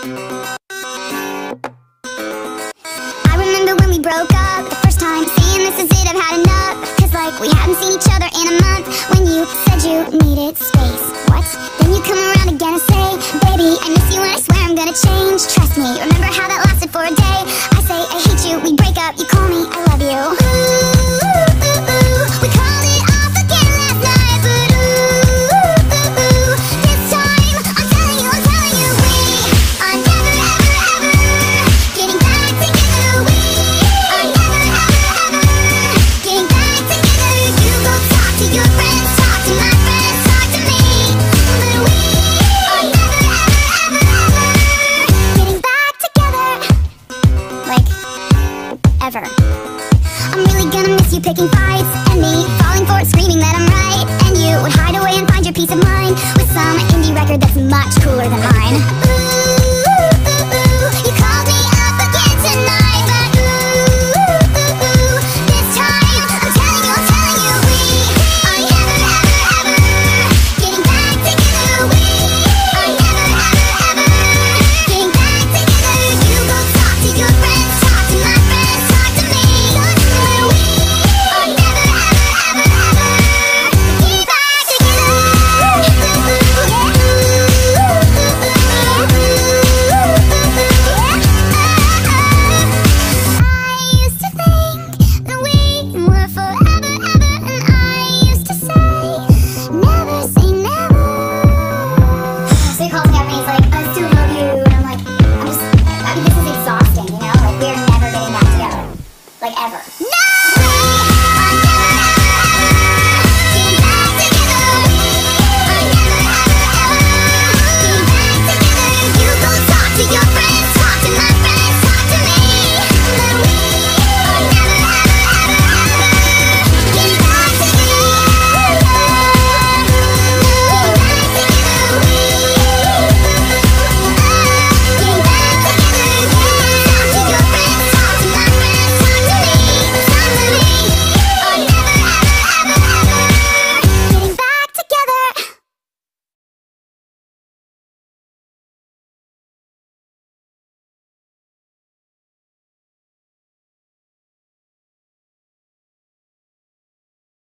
I remember when we broke up the first time, saying this is it, I've had enough. Cause like we hadn't seen each other in a month. When you said you needed space. What? Then you come around again and say, baby, I miss you and I swear I'm gonna change. Trust me, remember how that lasted for a day? I say I hate you, we break up, you call me, I love you. We called it off again last night, but this time I'm telling you, we are never ever ever getting back together. We are never ever ever getting back together. You go talk to your friends, talk to my friends, talk to me, but we are never ever ever getting back together. Like, ever. I'm really gonna miss you picking fights.